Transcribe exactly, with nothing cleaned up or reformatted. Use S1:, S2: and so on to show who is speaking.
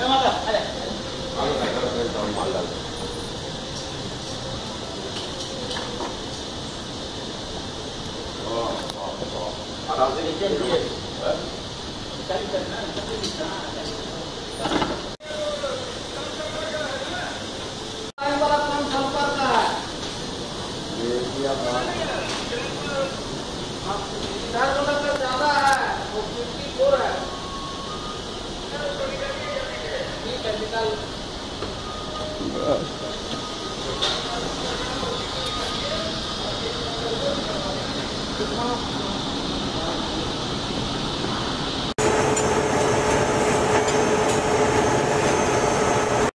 S1: आराम से नीचे नीचे चल चलना bisa वाला काम संपर्क का ये क्या बात आप चार वाला का ज्यादा है वो चौवन है ठीक है निकाल कितना